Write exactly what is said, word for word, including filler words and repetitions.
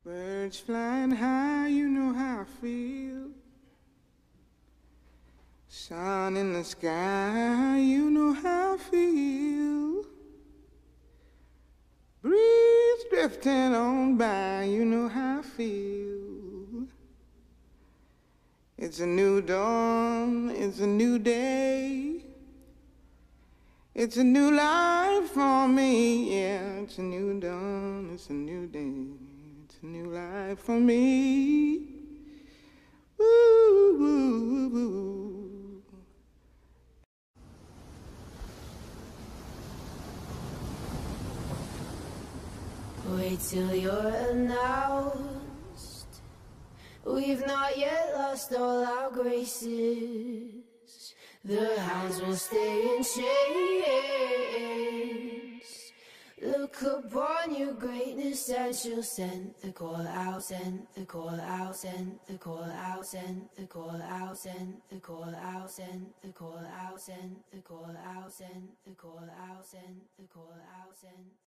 Birds flying high, you know how I feel. Sun in the sky, you know how I feel. Breeze drifting on by, you know how I feel. It's a new dawn, it's a new day. It's a new life for me, yeah. It's a new dawn, it's a new day. It's a new life for me. Woo, woo, woo. Wait till you're announced. We've not yet lost all our graces. The hounds will stay in chains. Look upon your greatness and she'll send the call out, send the call out, send the call out, send the call out, send the call out, send the call out, send the call out, send the call out, send the call out, send